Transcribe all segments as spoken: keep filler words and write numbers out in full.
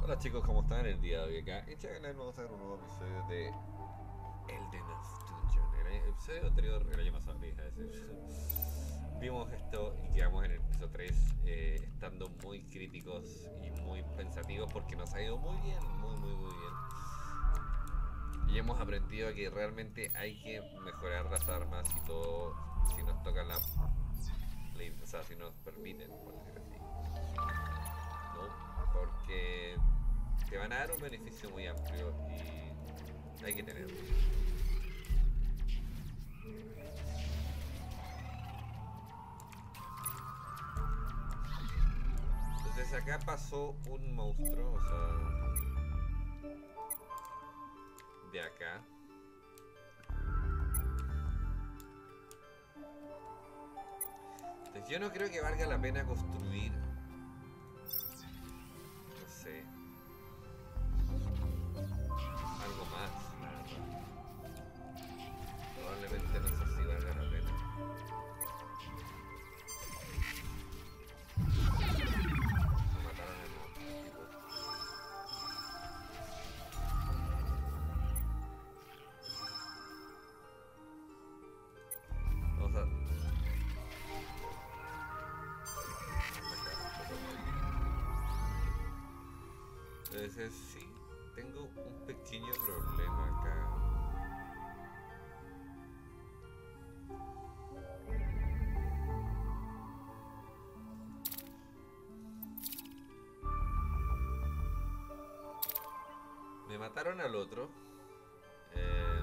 Hola chicos, ¿cómo están el día de hoy acá? En Channel vamos a hacer un nuevo episodio de Elden Dungeon. En el episodio anterior, el año pasado, me deja decir, vimos esto y quedamos en el episodio tres, eh, estando muy críticos y muy pensativos porque nos ha ido muy bien, muy muy muy bien. Y hemos aprendido que realmente hay que mejorar las armas y todo si nos tocan la... o sea, si nos permiten, por decir así. ¿No? Porque te van a dar un beneficio muy amplio y hay que tenerlo. Entonces acá pasó un monstruo, o sea, de acá. Entonces yo no creo que valga la pena construir, no sé, algo más, la verdad. Probablemente no sé si valga la pena. Me mataron a nuevo tipo. Vamos a... Entonces sí, tengo un pequeño problema acá. Me mataron al otro. Eh,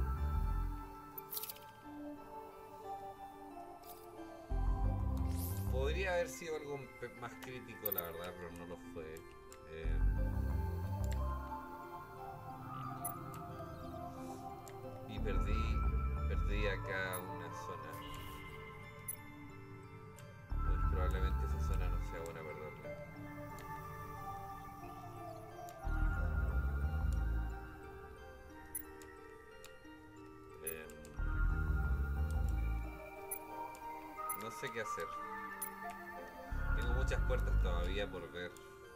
podría haber sido algo más crítico, la verdad, pero no lo fue. Eh, y perdí, perdí acá una zona. Pues probablemente esa zona no sea buena perderla. Eh, no sé qué hacer. Tengo muchas puertas todavía por ver.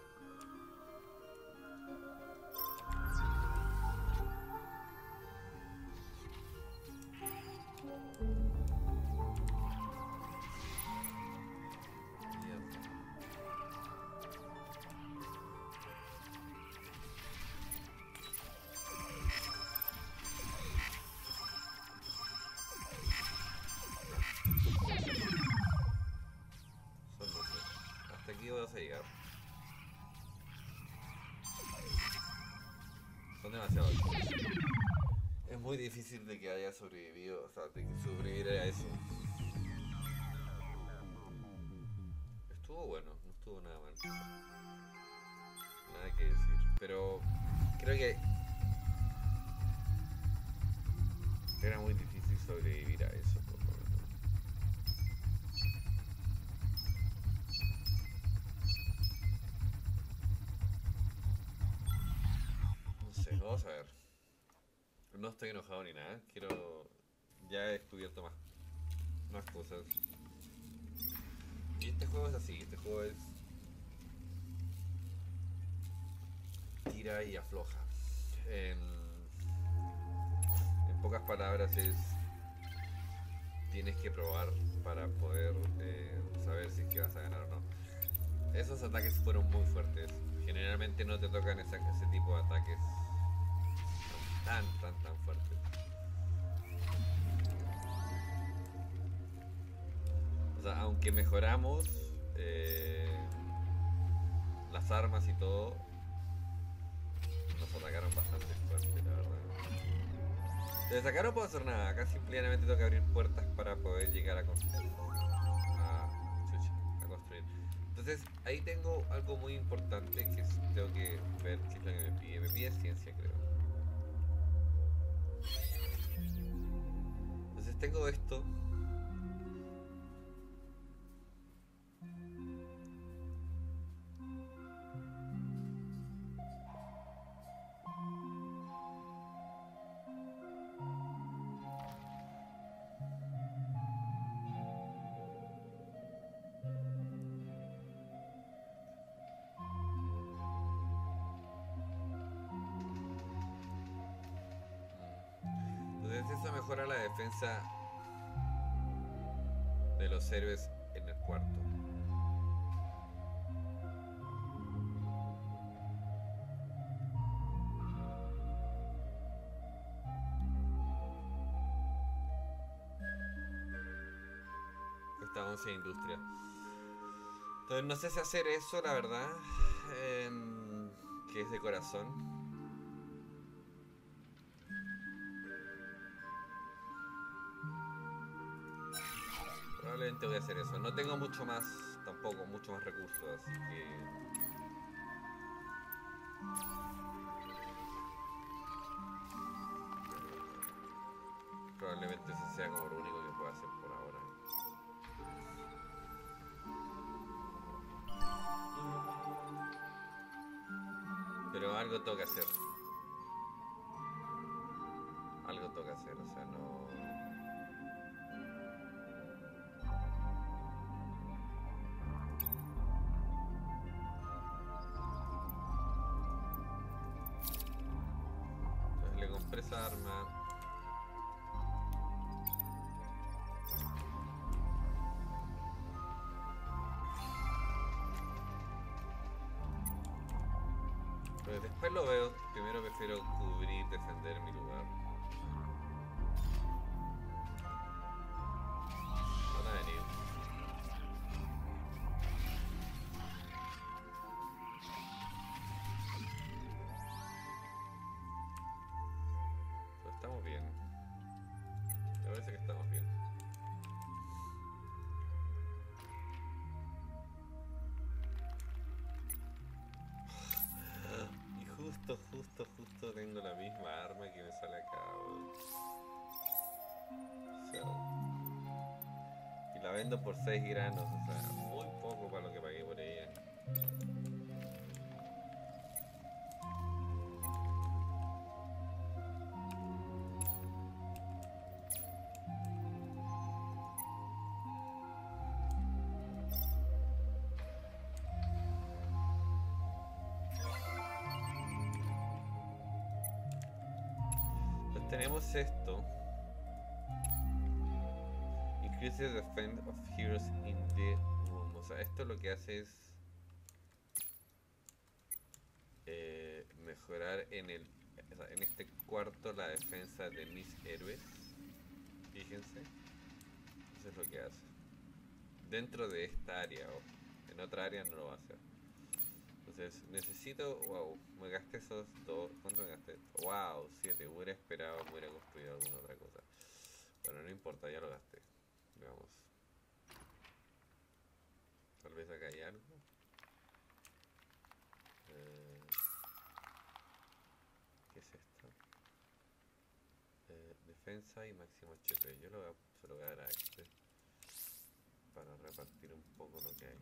Son luces. Hasta aquí vas a llegar. Son demasiados. Es muy difícil de que haya sobrevivido, o sea, de que sobreviviera a eso. Estuvo bueno, no estuvo nada mal. Nada que decir. Pero creo que era muy difícil sobrevivir a eso, por lo menos. No sé, vamos a ver. No estoy enojado ni nada. Quiero... Ya he descubierto más, más cosas. Y este juego es así. Este juego es... tira y afloja. En, en pocas palabras es... tienes que probar para poder eh, saber si es que vas a ganar o no. Esos ataques fueron muy fuertes. Generalmente no te tocan esa, ese tipo de ataques tan, tan, tan fuertes. O sea, aunque mejoramos eh, las armas y todo, nos atacaron bastante fuerte, la verdad. Desde acá no puedo hacer nada. Acá simplemente tengo que abrir puertas para poder llegar a construir. A, chucha, a construir. Entonces ahí tengo algo muy importante que es, tengo que ver qué es lo que me pide. Me pide ciencia, creo. Entonces tengo esto. Entonces eso mejora la defensa de los héroes en el cuarto. Cuesta once industria. Entonces no sé si hacer eso, la verdad. Eh, que es de corazón. Probablemente voy a hacer eso. No tengo mucho más, tampoco, mucho más recursos, así que... Probablemente ese sea como lo único que puedo hacer por ahora. Pero algo tengo que hacer. Algo tengo que hacer, o sea, no... Entonces le compré esa arma. Pero después lo veo. Primero prefiero cubrir, defender mi lugar. Van a venir. Pero estamos bien. Me parece que estamos bien. Justo, justo, justo tengo la misma arma que me sale acá. O sea, y la vendo por seis granos, o sea, muy poco para lo que pagué por ella. Tenemos esto. Increase the defense of heroes in the room. O sea, esto lo que hace es eh, mejorar en el o sea, en este cuarto la defensa de mis héroes. Fíjense. Eso es lo que hace. Dentro de esta área o en otra área no lo va a hacer. Entonces necesito, wow, me gasté esos dos, ¿cuánto me gasté? Wow, siete, hubiera esperado, hubiera construido alguna otra cosa. Bueno, no importa, ya lo gasté. Veamos. Tal vez acá hay algo. Eh, ¿Qué es esto? Eh, defensa y máximo H P. Yo lo voy a, se lo voy a dar a este para repartir un poco lo que hay.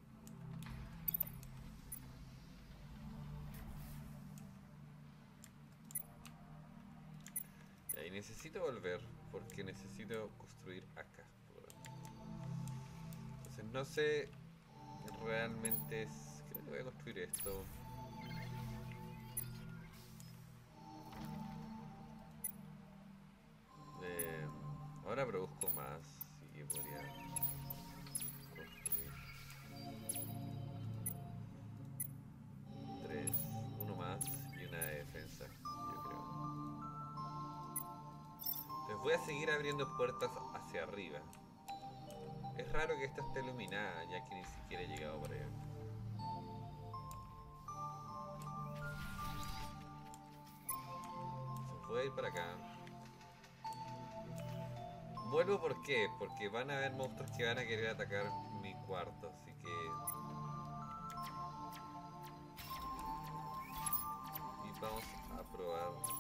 Y necesito volver porque necesito construir acá. Entonces no sé realmente es, creo que voy a construir esto. Eh, ahora produzco más, así que podría construir tres, uno más y una de defensa, yo creo. Entonces voy a seguir abriendo puertas hacia arriba. Es raro que esta esté iluminada, ya que ni siquiera he llegado por allá. Entonces voy a ir para acá. Vuelvo, ¿por qué? Porque van a haber monstruos que van a querer atacar mi cuarto, así que... Y vamos a probar esto.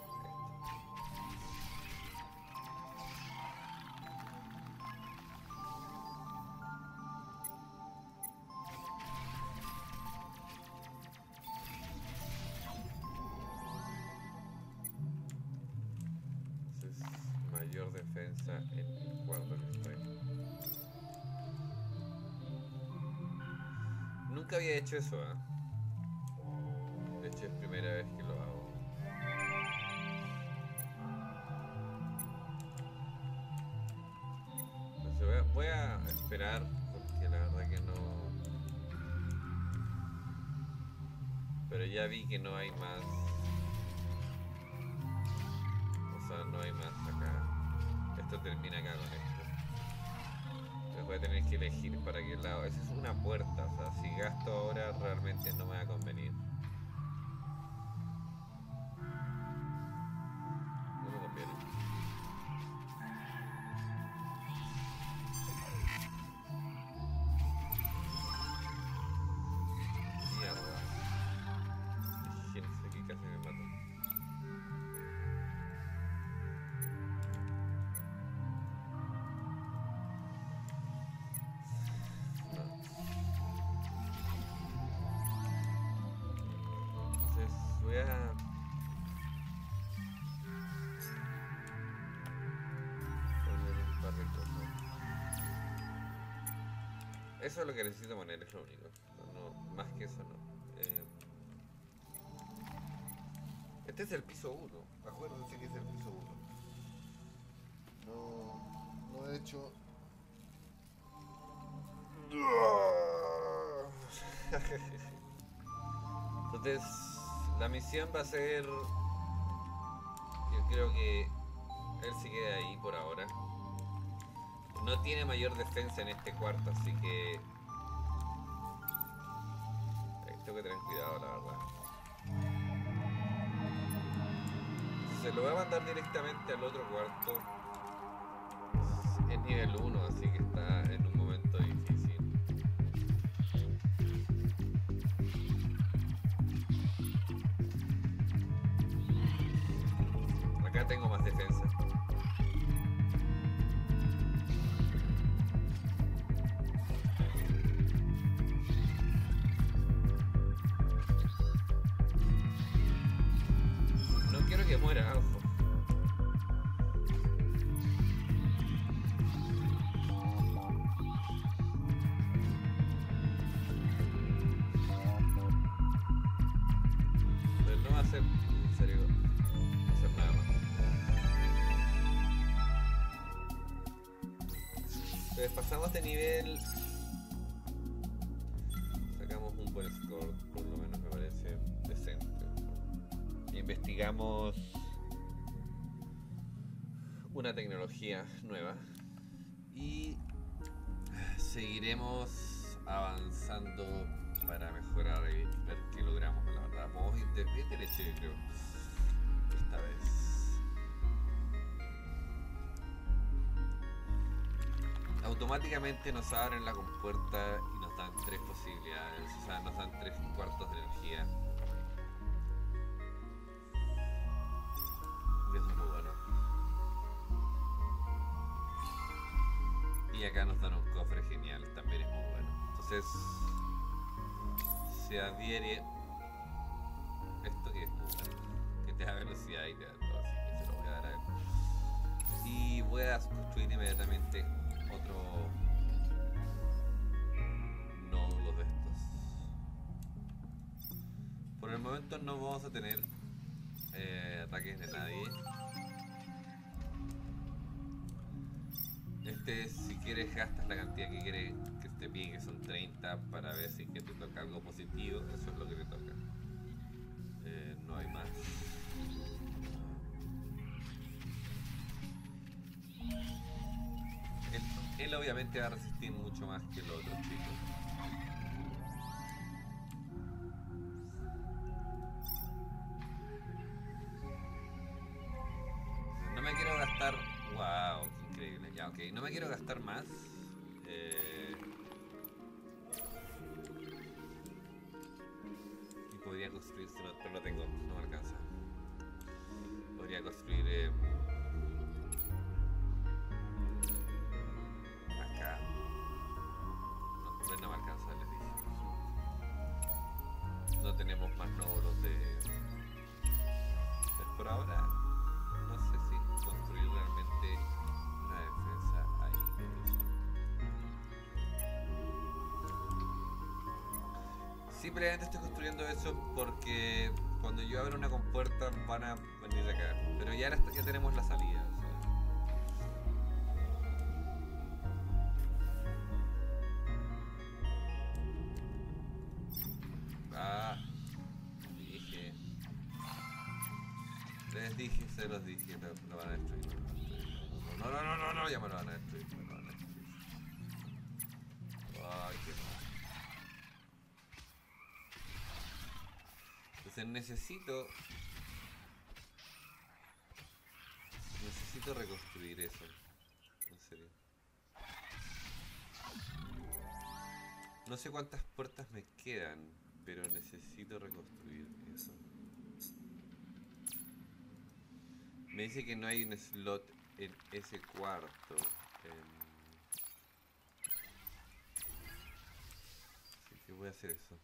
Mayor defensa en el cuarto que estoy. Nunca había hecho eso, ¿eh? De hecho es primera vez que lo hago. mirar, porque la verdad que no... Pero ya vi que no hay más. O sea, no hay más acá. Esto termina acá con esto. Entonces voy a tener que elegir para qué lado. Esa es una puerta, o sea, si gasto ahora realmente no me va a convenir. No me conviene. Mierda. Imagínense que casi me mato. Voy a... poner un par de cosas. Eso es lo que necesito poner, es lo único. No, no, más que eso no. Eh... Este es el piso uno. Acuérdense que es el piso uno. No, no he hecho... Entonces... la misión va a ser... yo creo que él se queda ahí por ahora. No tiene mayor defensa en este cuarto, así que... tengo que tener cuidado, la verdad. Se lo voy a mandar directamente al otro cuarto. Es nivel uno, así que está en un momento difícil. Acá tengo más defensa. No quiero que muera, ojo. Pero no va a ser, en serio, no va a hacer nada más. Entonces pasamos de nivel, sacamos un buen score, por lo menos me parece decente. Investigamos una tecnología nueva y seguiremos avanzando para mejorar y ver qué logramos, la verdad. Vamos de derecho, yo creo, esta vez. Automáticamente nos abren la compuerta y nos dan tres posibilidades, o sea, nos dan tres cuartos de energía. Y eso es muy bueno. Y acá nos dan un cofre genial, también es muy bueno. Entonces, se adhiere esto que es muy bueno, que te da velocidad y te da todo, así que se lo voy a dar a él. Y voy a construir inmediatamente otro nódulo de estos. Por el momento no vamos a tener eh, ataques de nadie. Este, si quieres, gastas la cantidad que quieres que te pide, que son treinta, para ver si que te toca algo positivo. Eso es lo que te toca. Eh, no hay más. Él, él obviamente va a resistir mucho más que los otros chicos. No me quiero gastar... ¡Wow! ¡Qué increíble! Ya, ok. No me quiero gastar más. Eh... Y podría construir... Pero lo tengo. No me alcanza. Podría construir... Eh... acá. No, no me alcanza, les dije. No tenemos más nódulos de... Pues por ahora... no sé si construir realmente una defensa ahí. Simplemente estoy construyendo eso porque cuando yo abra una compuerta van a venir de acá. Pero ya, la, ya tenemos la salida. O sea. les dije, se los dije, lo, lo van a destruir. No, no, no, no, no, ya me lo van a destruir, me lo van a destruir. Ay, qué mal. Entonces necesito... Necesito reconstruir eso. En serio. No sé cuántas puertas me quedan, pero necesito reconstruir eso. Me dice que no hay un slot en ese cuarto. En... Así que voy a hacer eso.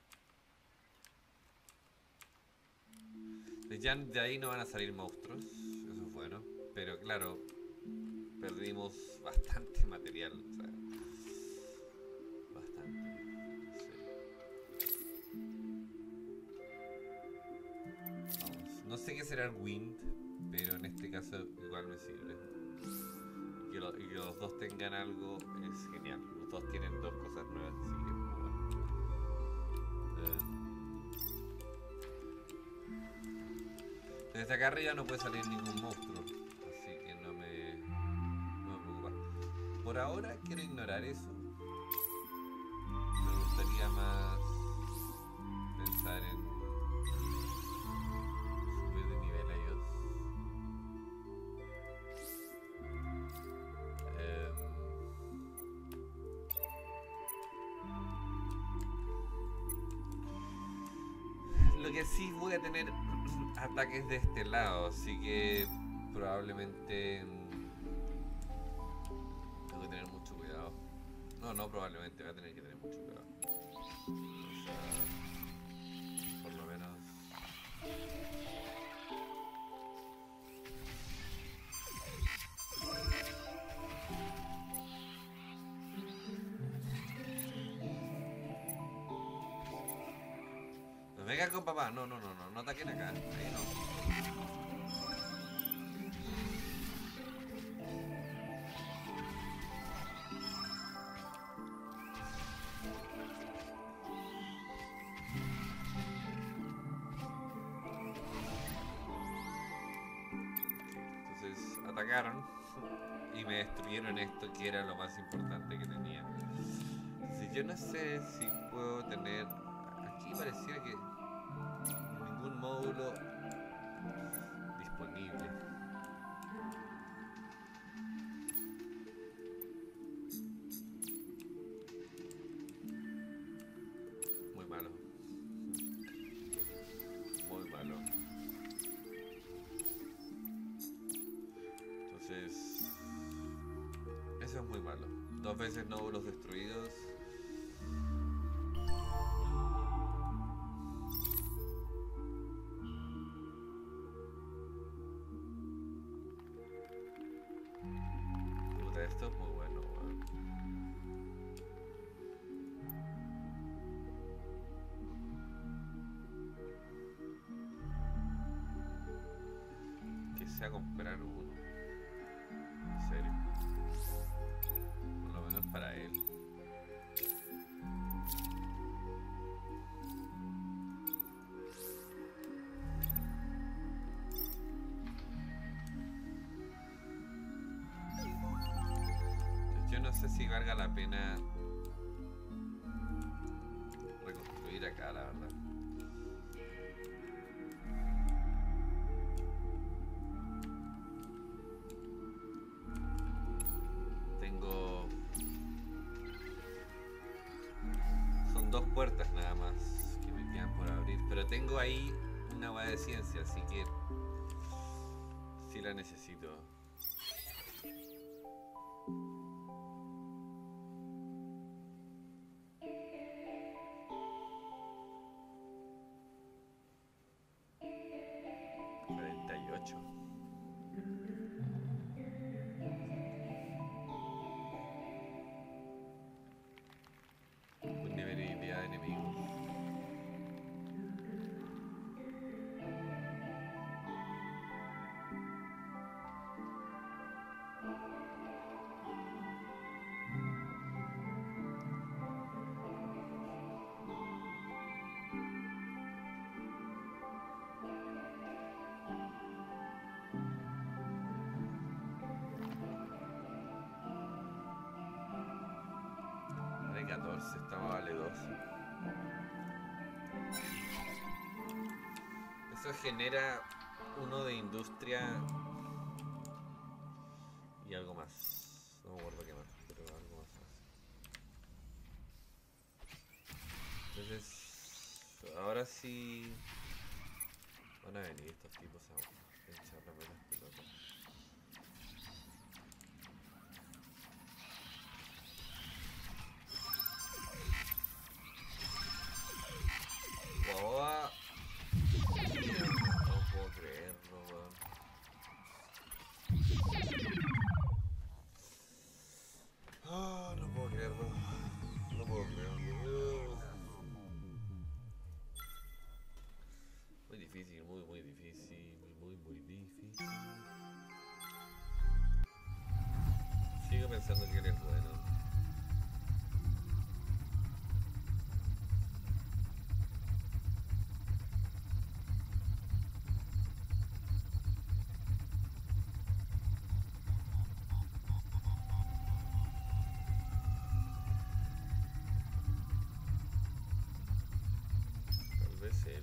Ya de ahí no van a salir monstruos, eso es bueno. Pero claro, perdimos bastante material, o sea, bastante. Sí. Vamos, no sé qué será el wind, pero en este caso igual me sirve. Y que, lo, y que los dos tengan algo es genial. Los dos tienen dos cosas nuevas, así que es muy bueno. Eh, Desde acá arriba no puede salir ningún monstruo, así que no me, no me preocupa. Por ahora quiero ignorar eso. Me gustaría más pensar en subir de nivel a ellos. Eh, lo que sí voy a tener ataques de este lado, así que probablemente tengo que tener mucho cuidado. No, no probablemente, voy a tener que tener mucho cuidado. O sea, por lo menos. No vengan con papá, no, no, no, no, no ataquen acá, ahí no. Atacaron y me destruyeron esto que era lo más importante que tenía. Si yo no sé si puedo tener... Aquí pareciera que ningún módulo disponible. Muy malo. Muy malo. Entonces, eso es muy malo. Dos veces nódulos destruidos. Puta, esto es muy bueno, man. Que sea comprar uno. En serio. Por lo menos para él. Yo no sé si valga la pena reconstruir acá, la verdad. Tengo... Son dos puertas nada más que me quedan por abrir, pero tengo ahí una hueá de ciencia, así que sí la necesito. cuarenta y ocho. Vulnerabilidad de enemigos. catorce, estamos a vale dos. Eso genera uno de industria y algo más. No me acuerdo qué más, pero algo más. Entonces, ahora sí van a venir estos tipos a echarme las pelotas. Guau, mira, no puedo creerlo, weón. Ah, no puedo creerlo. No puedo creerlo. Muy difícil, muy, muy difícil. Muy, muy difícil. Sigo pensando que eres bueno. Tal vez él.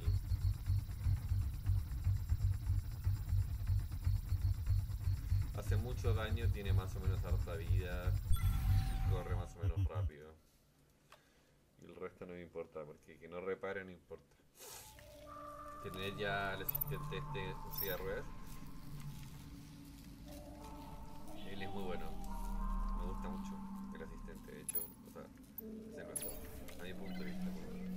Hace mucho daño, tiene más o menos harta vida, corre más o menos rápido. Y el resto no me importa, porque que no repare no importa. Tener ya el asistente este en silla de ruedas, él es muy bueno. Me gusta mucho el asistente, de hecho, o sea, es el mejor, a mi punto de vista. Muy bueno.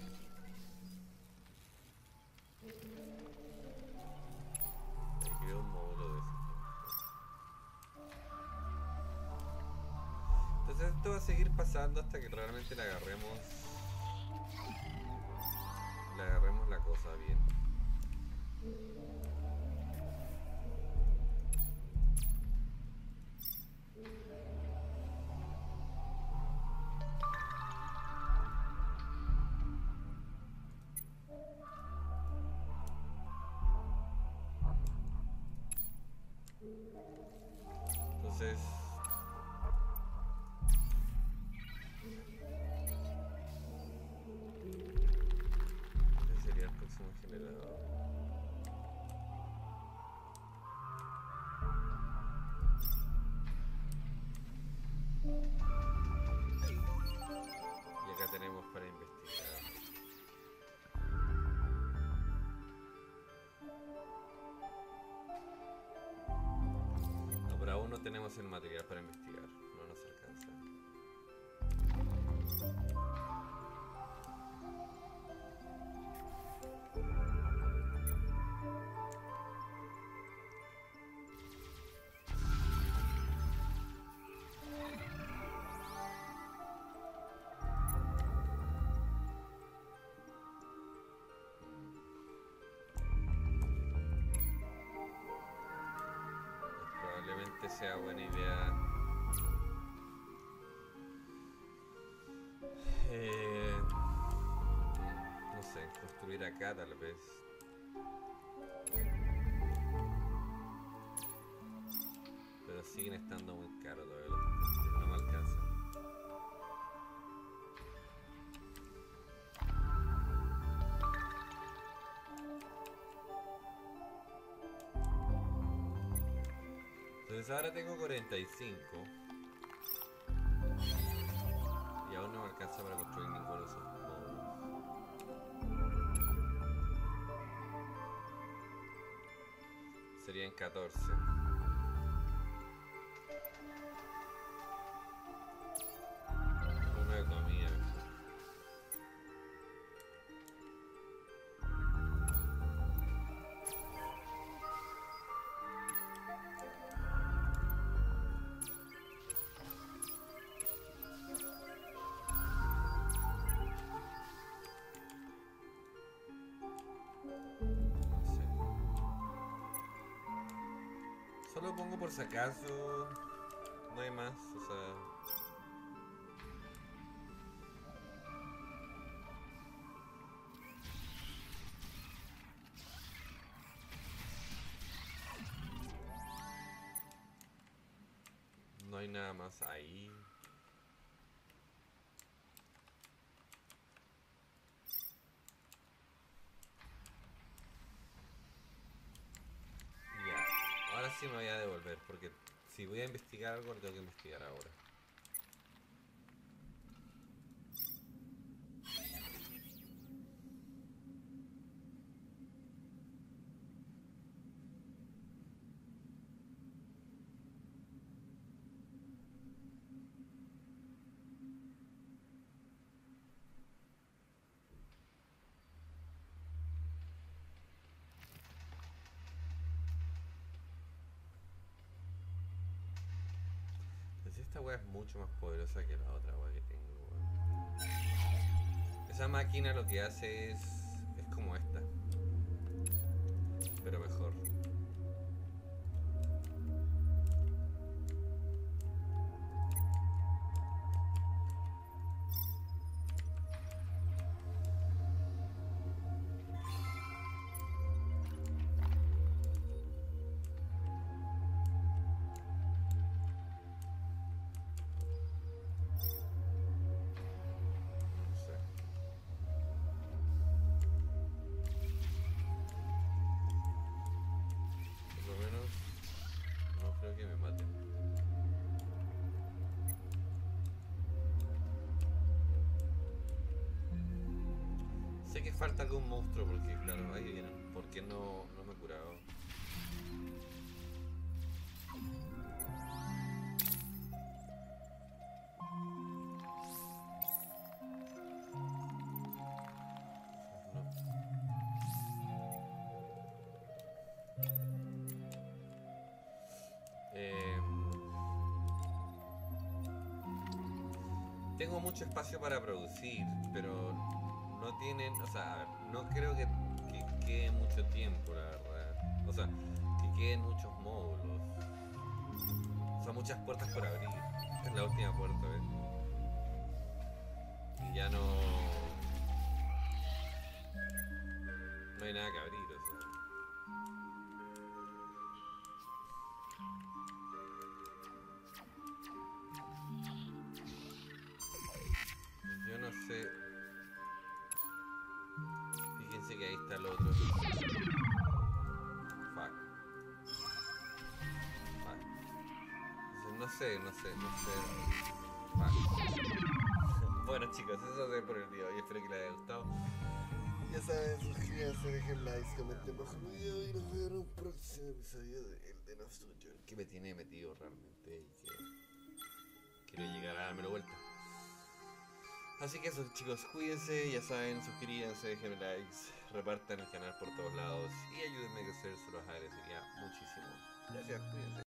Hay que ver un módulo de eso. Entonces esto va a seguir pasando hasta que realmente le agarremos le agarremos la cosa bien. Entonces ese sería el próximo generador. Y acá tenemos para investigar. No, pero aún no tenemos el material para investigar, no nos alcanza. Probablemente sea buena idea eh, no sé, construir acá tal vez. Pero siguen estando muy caros todavía los combustibles, no me alcanza. Entonces ahora tengo cuarenta y cinco y aún no me alcanza para construir ninguno de esos módulos. Serían catorce. Una economía mejor. Solo pongo por si acaso, no hay más, o sea... No hay nada más ahí. si me voy a devolver, porque si voy a investigar algo, lo tengo que investigar ahora. Esta wea es mucho más poderosa que la otra wea que tengo, weón. Esa máquina lo que hace es... es como esta, pero mejor. Sé que falta algún monstruo porque, claro, ahí vienen. ¿Por qué no, no me he curado? Eh, tengo mucho espacio para producir, pero no tienen, o sea, a ver, no creo que, que quede mucho tiempo, la verdad. O sea, que queden muchos módulos. O sea, muchas puertas por abrir. Esta es la última puerta, ¿ves? Y ya no... no hay nada que abrir, o sea. Yo no sé... Fíjense que ahí está el otro. Fuck. Fuck. No sé, no sé, no sé. Fuck. Bueno chicos, eso es por el día de hoy. Espero que les haya gustado. Ya saben, suscríbanse, dejen likes, comenten bajo el video y nos vemos en un próximo episodio de El de Testując, que me tiene metido realmente y que quiero llegar a darme vuelta. Así que eso chicos, cuídense, ya saben, suscríbanse, dejen likes, repartan el canal por todos lados y ayúdenme a crecer, se los agradecería muchísimo. Gracias, cuídense.